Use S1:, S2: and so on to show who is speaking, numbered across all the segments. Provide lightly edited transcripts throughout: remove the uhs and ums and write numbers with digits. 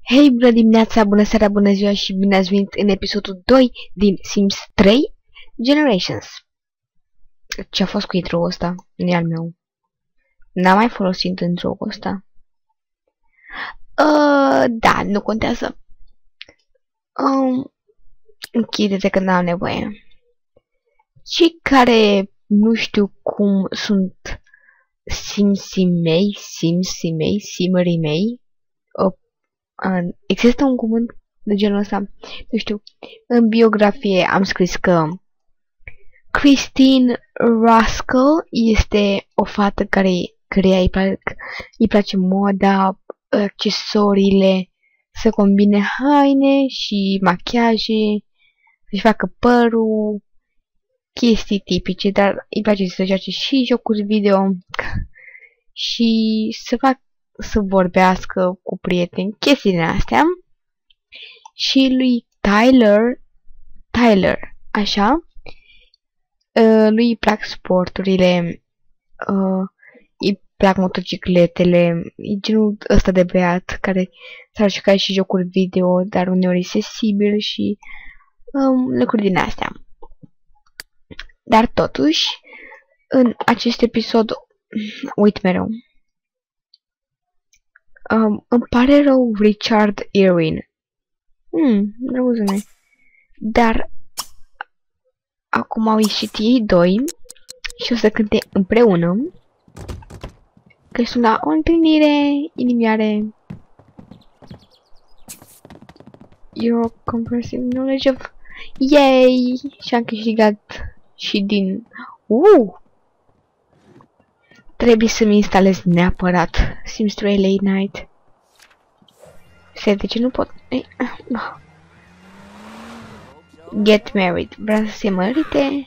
S1: Hei, bună dimineața, bună seara, bună ziua și bine ați venit în episodul 2 din Sims 3 Generations. Ce-a fost cu intro-ul ăsta? Nu e al meu. N-am mai folosit intro-ul ăsta. Da, nu contează. Închide-te că n-am nevoie. Cei care nu știu cum sunt simsii mei, simmerii mei, există un cuvânt de genul ăsta? Nu știu. În biografie am scris că Christine Ruskell este o fată care îi place moda, accesoriile, să combine haine și machiaje, să-și facă părul, chestii tipice, dar îi place să joace și jocuri video și să vorbească cu prieteni, chestiile astea. Și lui Tyler, așa, lui îi plac sporturile, îi plac motocicletele, e genul ăsta de băiat care s-ar juca și jocuri video, dar uneori e sensibil și lucruri din astea. Dar totuși, în acest episod, uit mereu. Îmi pare rău, Richard Irwin. Drăguțune. Dar acum au ieșit ei doi și o să cânte împreună. Că sunt la o întâlnire inimioare. Your comprehensive knowledge of... Yay! Și am câștigat și din... Trebuie să-mi instalez neapărat Sims 3 Late Night. Stai, de ce nu pot? Get married. Vrea să se mărite.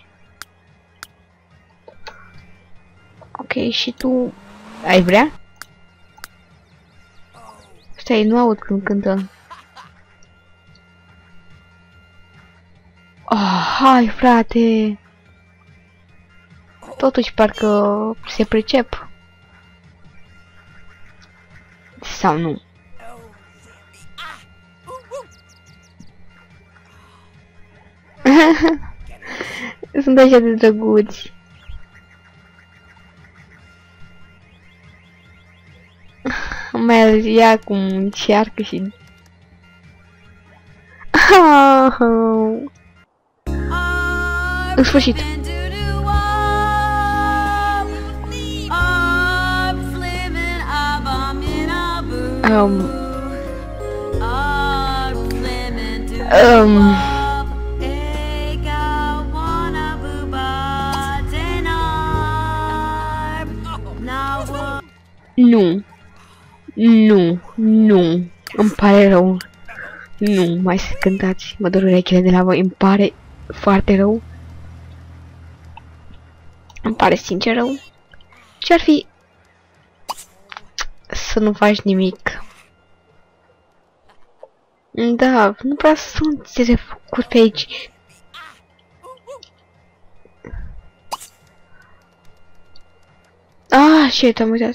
S1: Ok, și tu... Ai vrea? Stai, nu aud când cântă. Oh, hai, frate! Totuși, parcă se pricep. Sau nu? Sunt așa de drăguți. Mai ales ea cum încearcă și... În sfârșit. Nu. Îmi pare rău. Nu, mai să cântați. Mă dor urechile de la voi. Îmi pare foarte rău. Îmi pare sincer rău. Ce-ar fi să nu faci nimic? Da, nu prea sunt refăcut pe aici. Shit, am uitat.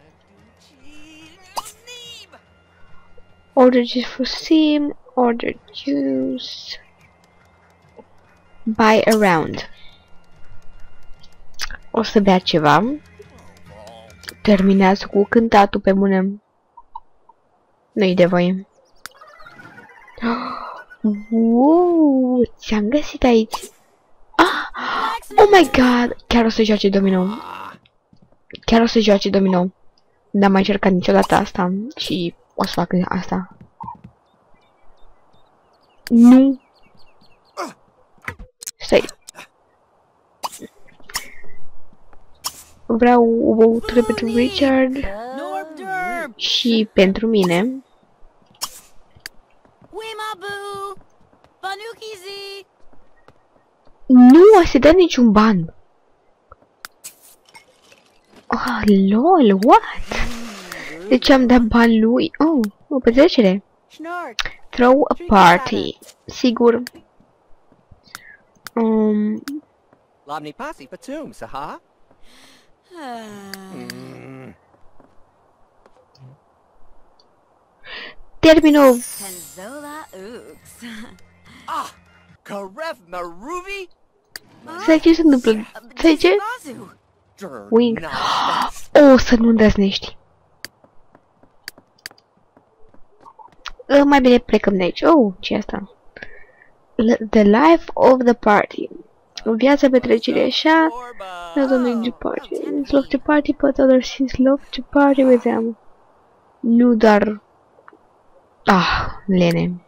S1: Order juice for Sim, order juice. Buy around. O să bea ceva. Terminează cu cântatul pe mână. Nu-i de voie. Wow, ți-am găsit aici. Oh my god, chiar o să joace domino. N-am mai încercat niciodată asta și o să fac asta. Nu. Stai. Vreau o băutură pentru Richard și pentru mine. Nu a să dea niciun ban. Lol, what? Deci am dat bani lui. O petrecere. Throw a party. Sigur.
S2: Lobny posse patum, saha?
S1: termină!
S3: Penzola Ooks.
S2: Ah, Karev Maruvi?
S1: Să ce se întâmplă? Să ce?
S3: Mazu.
S1: Wing.
S2: Nonsense.
S1: O, să nu îndrăznești. Mai bine plecăm de aici. Oh, ce asta? The life of the party. Viața petrecere așa. Not only the party. Love to party, but others since love to party with them. Nu doar... Ah, lene.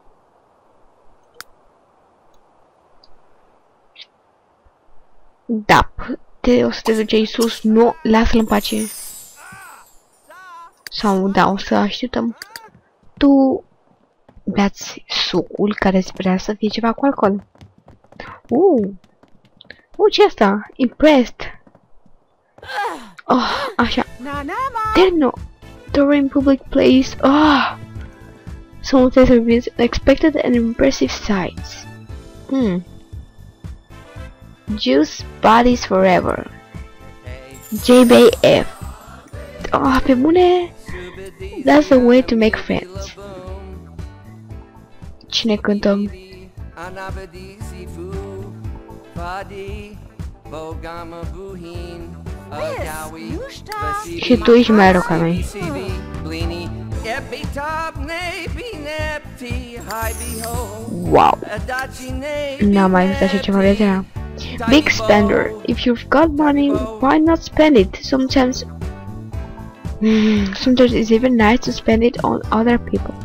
S1: Da, o să te duci aici sus. Nu, lasă-l în pace. Sau, da, o să așteptăm. Tu beați sucul care îți vrea să fie ceva cu alcool. Ce asta? Impressed. Oh, așa. Terno. During public place. Oh. Someone says reveals unexpected and impressive sights. Juice bodies forever. JBF. Oh, pe bune. That's the way to make friends. Cine cântă? Și tu ești mai rău ca noi. Wow. N-am mai văzut așa ceva viața mea. Big spender. If you've got money, why not spend it? Sometimes it's even nice to spend it on other people.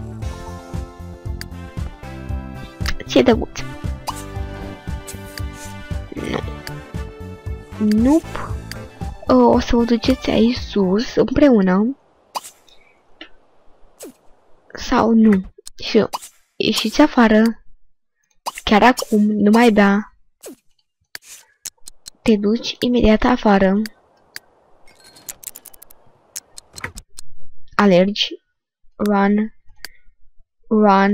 S1: Ce drăguț. Nope. O să vă duceți aici sus împreună. Sau nu. Și ieșiți afară. Chiar acum, nu mai da. Te duci imediat afară. Alergi. Run. Run.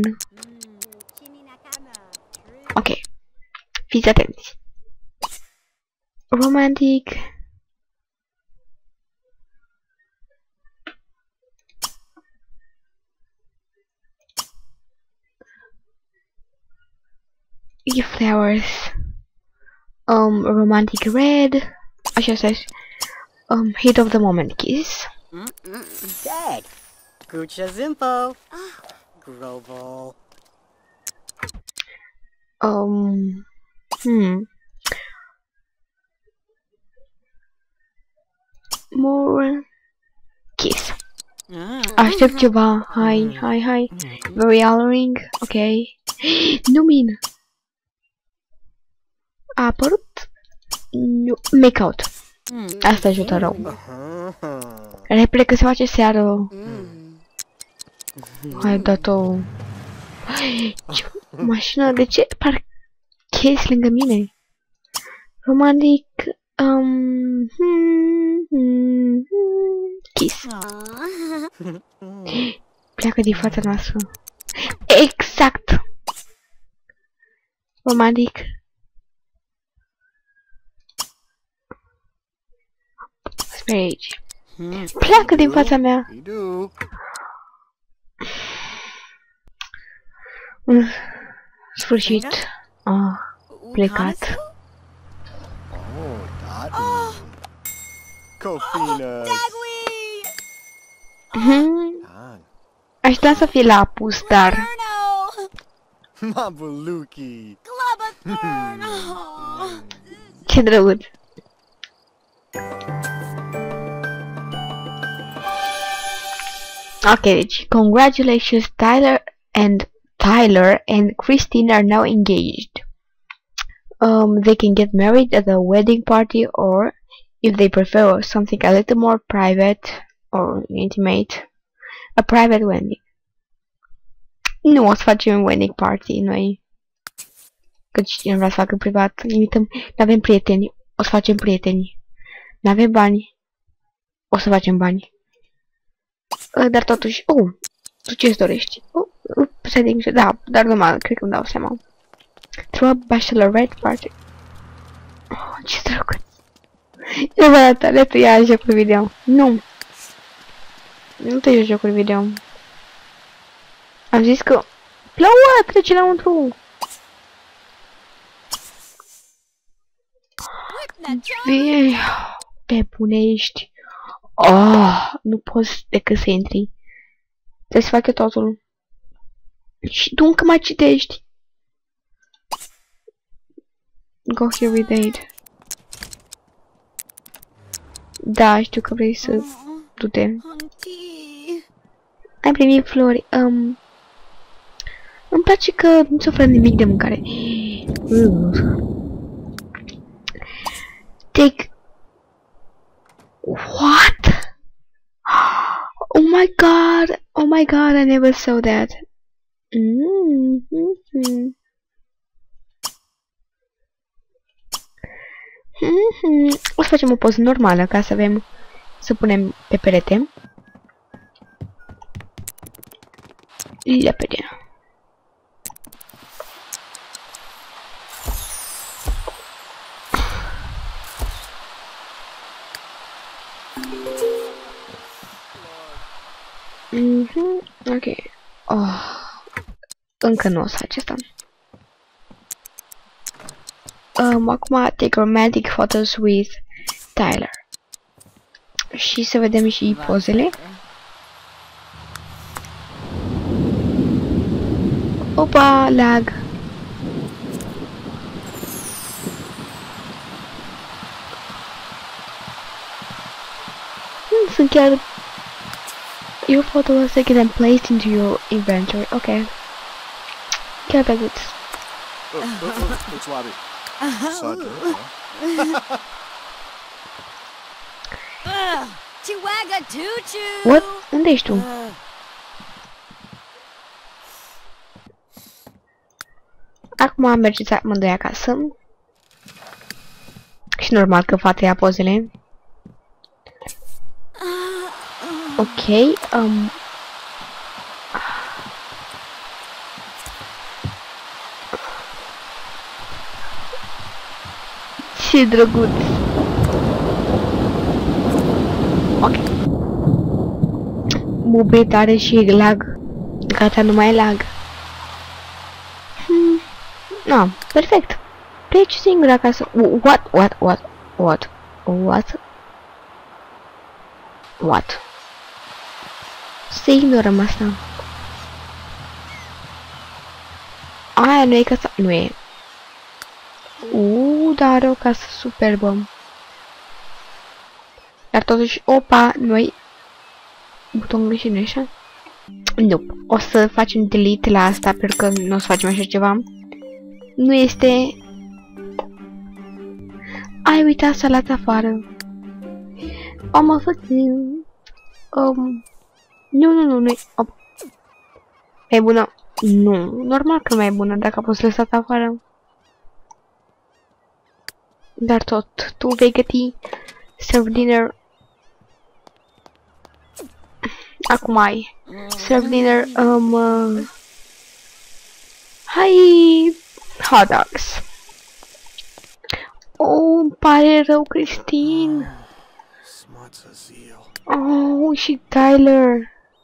S1: Ok. Fiți atenți. Romantic. E-flowers. Romantic red. Așa să heat of the moment kiss.
S3: Dag. Gucha Zimpo. Grobel.
S1: More kiss. Aștept ceva. Hai. Very alluring. Ok. Nu min. A apărut. Make out. Asta ajută rău. Repede că se face seară. Hai dat-o. Ce mașină, de ce parchezi lângă mine? Romantic. Kiss. Pleacă din fața noastră. Exact. Romantic. Spre aici. Pleacă din fața mea. În sfârșit. Plecat. Aștept să fie la apus, dar... Ce drăguț. Ok, deci, congratulations, Tyler and Christine are now engaged. They can get married at a wedding party, or if they prefer something a little more private or intimate, a private wedding. Nu o să facem un wedding party noi. Că cine vrea să facă privat, invităm, n-avem prieteni, o să facem prieteni. N-avem bani, o să facem bani. Dar totuși, tu ce-ți dorești? Setting, da, dar normal, cred că îmi dau seama. Throw a bachelorette party. Ce drăguț. Eu vă arăt, Letu, ia jocul video. Nu. Nu te joci jocul video. Am zis că plouă, trece înăuntru. Vei, pe bunești. Oh, nu poți decât să intri. Trebuie să fac eu totul. Și tu încă mai citești. Go here with aid. Da, știu că vrei să du-te. Ai primit flori. Îmi place că nu-ți oferă nimic de mâncare. Take... What? Oh my god! Oh my god, I never saw that. O să facem o poză normală ca să avem, să punem pe perete. Lepede. Ok. Oh. Încă nu o să fac asta. Acum take romantic photos with Tyler. Și să vedem și pozele. Opa, lag. Sunt chiar... Your photo was taken and placed into your inventory. Okay. Chiar pe gut.
S4: It's Lobby.
S3: Chihuahua choo-choo.
S1: What? Unde ești tu? Acum mergeți amândoi acasă. Și normal că fata ia pozele. Ok, ce drăguț. Ok. Bubet are și lag. Gata, nu mai e lag. No, perfect. Pleci singur acasă. What? Să ignorăm asta. Aia nu e casa... Nu e. Dar are o casă superbă. Dar totuși, opa, noi... Butonul greșit, nu așa? Nu. O să facem delete la asta, pentru că nu o să facem așa ceva. Nu este... Ai uitat să lați afară. Am făcut... Nu e... Mai bună? Nu, normal că mai e bună dacă a fost lăsat afară. Dar tot, tu vei găti serve dinner. Acum ai serve dinner, hai, hot dogs. Oh, îmi pare rău, Cristin. Oh, și Tyler.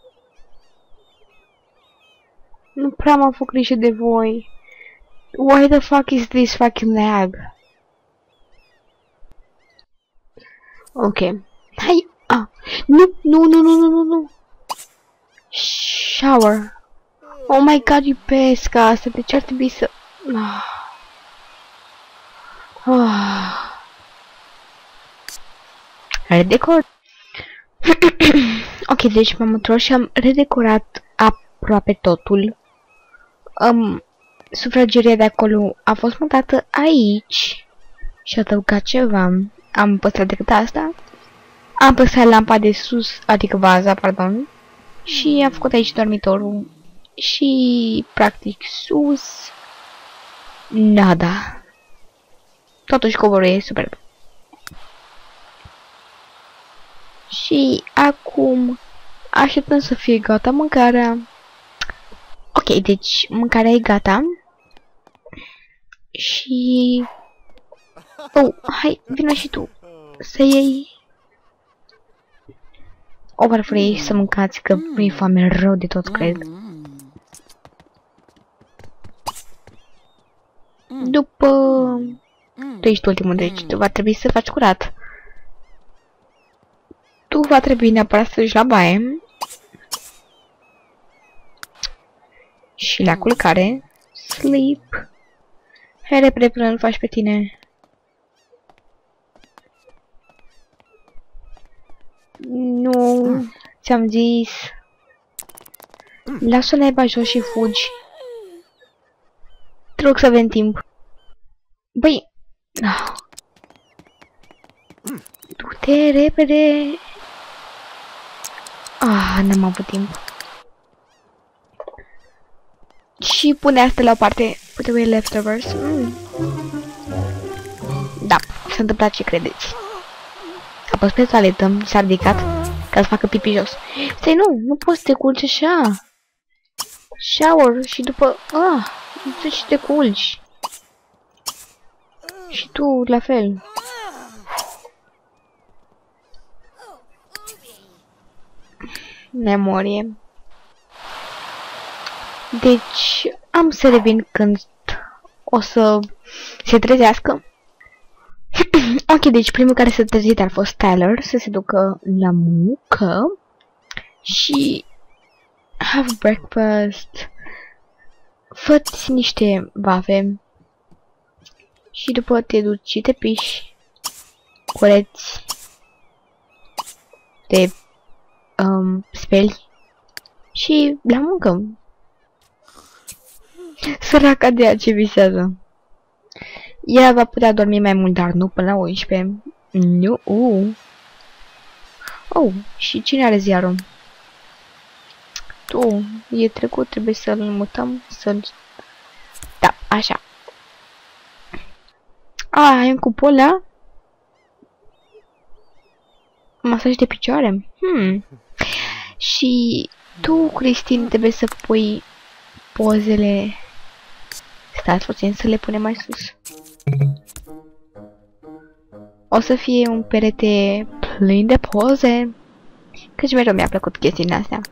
S1: Nu prea m-am făcut grijă de voi. Why the fuck is this fucking lag? Ok. Hai. Ah. Nu. Shower. Oh my god, iubesc asta. De ce ar trebui să... Redecor. Ok, deci m-am întors și am redecorat aproape totul. Sufrageria de acolo a fost mutată aici și a adăugat ceva. Am păstrat decât asta. Am păstrat lampa de sus, adică vaza, pardon. Și am făcut aici dormitorul. Și, practic, sus... Nada. Totuși covorul e superb. Și acum așteptăm să fie gata mâncarea. Ok, deci mâncarea e gata. Și... Oh, hai, vină și tu. Să iei... O, vă vrei să mâncați, că mi-e foame rău de tot, cred. după... Tu ești ultimul, deci tu va trebui să faci curat. Tu va trebui neapărat să duci la baie. Și la culcare. Sleep. Hai repede până îl faci pe tine. Nu, ți-am zis. Lasă-o naiba jos și fugi. Te rog să avem timp. Băi. Du-te repede. N-am avut timp. Și pune asta la o parte. Put away leftovers. Da, s-a întâmplat ce credeți. A pus pe toaletă, s-a ridicat ca să facă pipi jos. Stai, nu poți să te culci așa. Shower și după... tu și te culci. Și tu, la fel. Memorie. Deci, am să revin când o să se trezească. Ok, deci primul care s-a trezit a fost Tyler, să se ducă la muncă. Și... have breakfast. Fă-ți niște bave. Și după te duci și te piși. Cureți. Te speli. Și la muncă. Săraca de ea ce visează. Ea va putea dormi mai mult, dar nu până la 11. Nu. Oh, și cine are ziarul? Tu, e trecut, trebuie să-l mutăm, să-l... Da, așa. Ai un cupola? Masaj de picioare? Și tu, Cristin, trebuie să pui pozele... Stați puțin să le punem mai sus. O să fie un perete plin de poze. Căci mereu mi-a plăcut chestiile astea.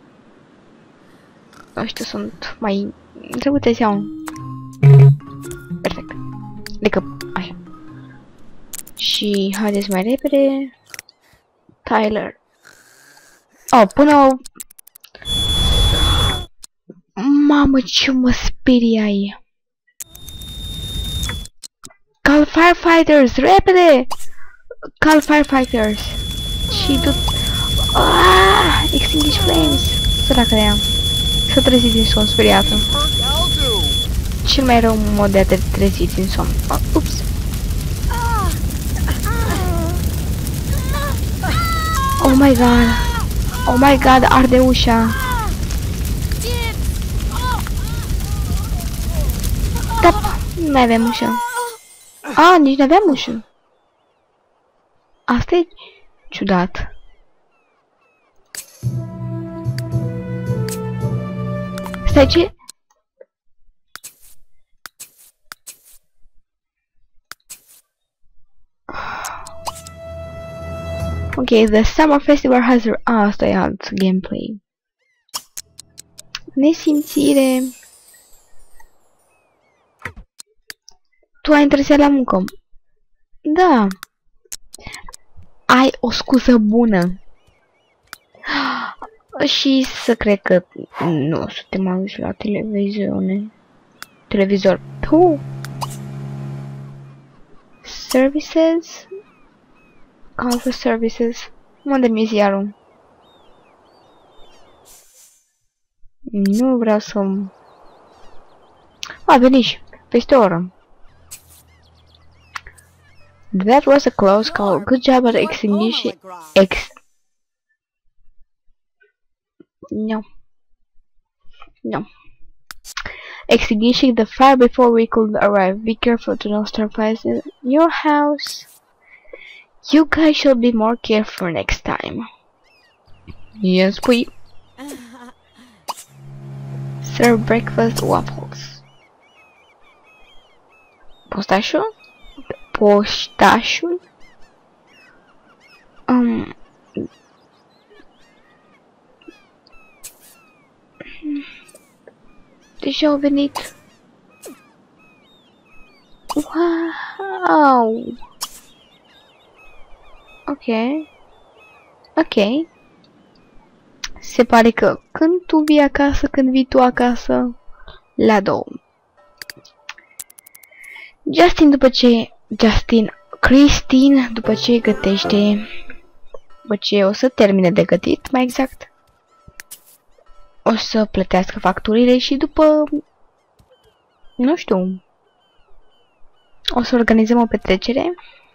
S1: Ăștia sunt mai drăguțe sau... Perfect. Adică, așa. Și haideți mai repede. Tyler. Până... Mamă, ce mă speriai. Call firefighters, repede! Call firefighters. Și tu... Extinguish flames. Săracă de ea. S-a trezit din somn, speriată. Cel mai rău mod de a te trezi din somn. Ups. Oh my god. Oh my god, arde ușa. Da, nu mai avem ușă. Nici nu aveam ușă. Asta e ciudat. Stai, ce? Ok, the Summer Festival has... asta e alt gameplay. Nesimțire. Tu ai întârziat la muncă. Da. Ai o scuză bună. Și să cred că nu o să te mai uiți la televiziune. Televizor. Services. Call for services. Unde mi-e ziarul? Nu vreau să... veniși. Peste o oră. That was a close call. Good job at extinguishing... No. Extinguishing the fire before we could arrive. Be careful to not start fires in your house. You guys should be more careful next time. Yes, we serve breakfast waffles. Postașul? Postașul? Deja au venit. Au. Ok. Ok. Se pare că când tu vii acasă, când vii tu acasă, la două. Christine, după ce gătește, după ce o să termine de gătit, mai exact, o să plătească facturile și după, nu știu, o să organizăm o petrecere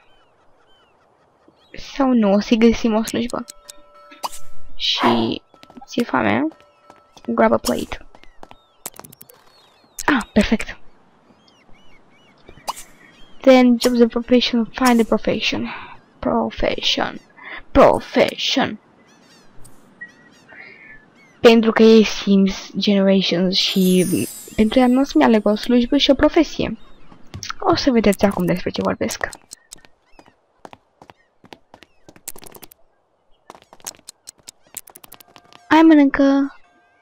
S1: sau nu, o să-i găsim o slujbă. Și ți-e foame? Grab a plate. Ah, perfect. Then jobs and profession, find a profession. Profession. Pentru că e Sims Generations și pentru ea nu o să-mi aleg o slujbă și o profesie. O să vedeți acum despre ce vorbesc. Hai, mănâncă!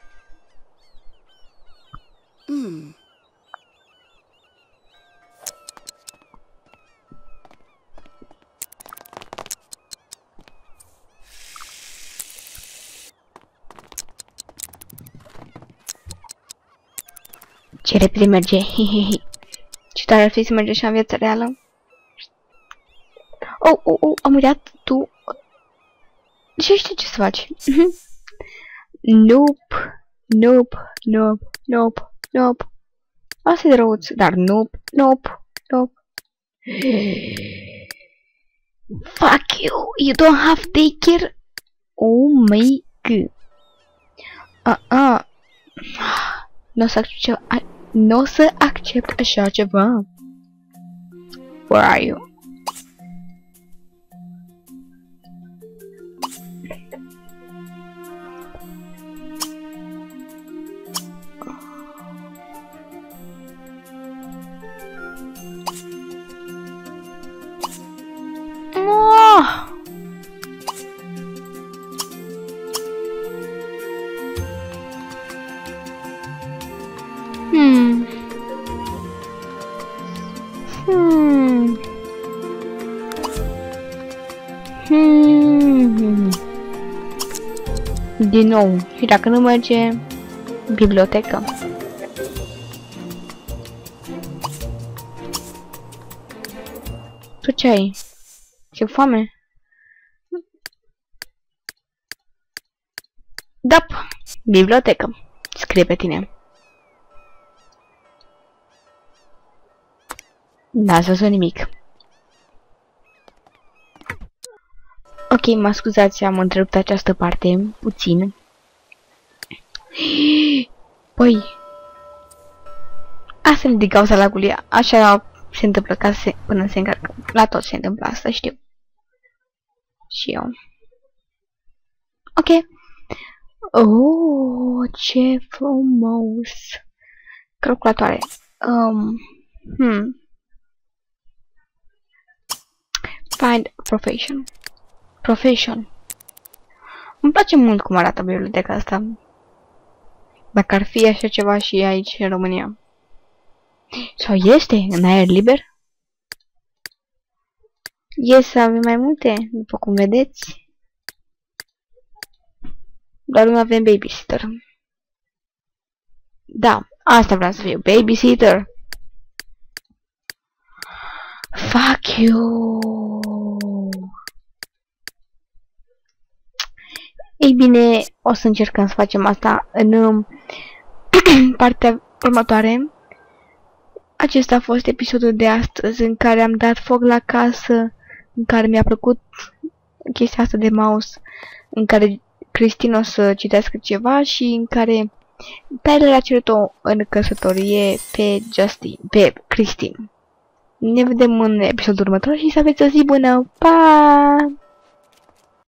S1: Ce repede merge, hihihi. Ce tare ar fi să merge și în viața reală. Oh, am uitat, tu... Și știi ce să faci. Nope. Asta e răuț, dar nope. Fuck you don't have daycare? Oh my god. Nu o să accept așa ceva. Where are you? Din nou, și dacă nu merge, bibliotecă. Tu ce ai? Ce foame? Da, bibliotecă. Scrie pe tine. N-ați văzut nimic. Ok, mă scuzați, am întrerupt această parte puțin. Păi, asta e din cauza lagului. Așa se întâmplă până se încarcă. La tot se întâmplă asta, știu. Și eu. Ok. Oh, ce frumos. Calculatoare. Find profession. Îmi place mult cum arată biblioteca asta. Dacă ar fi așa ceva și aici în România. Sau este în aer liber? Să avem mai multe, după cum vedeți. Doar nu avem babysitter. Da, asta vreau să fiu, babysitter. Fuck you. Ei bine, o să încercăm să facem asta în partea următoare. Acesta a fost episodul de astăzi în care am dat foc la casă, în care mi-a plăcut chestia asta de mouse, în care Christine o să citească ceva și în care Tyler a cerut-o în căsătorie pe Christine. Ne vedem în episodul următor și să aveți o zi bună. Pa!